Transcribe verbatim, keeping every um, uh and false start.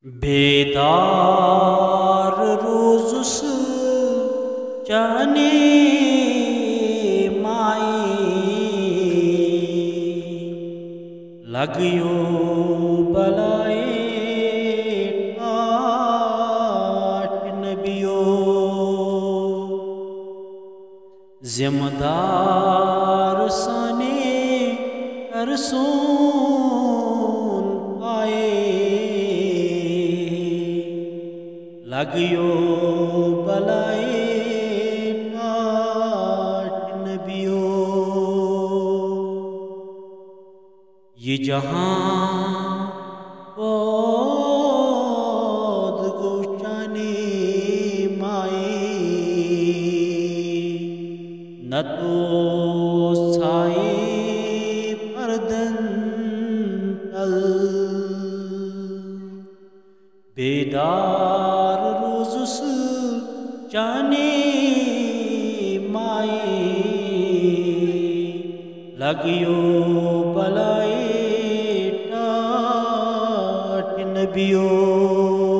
بیدار روزس چانے مائی لگیو بلائے ٹاٹ نبیو ذمہ دار سانے ارسون پائے لگیو بلائے ٹاٹ نبیو یہ جہاں پود گوشانے مائی نہ تو سائے پردن تل بیدار روزس چانے مائی لگیو بلائے ٹاٹ نبیو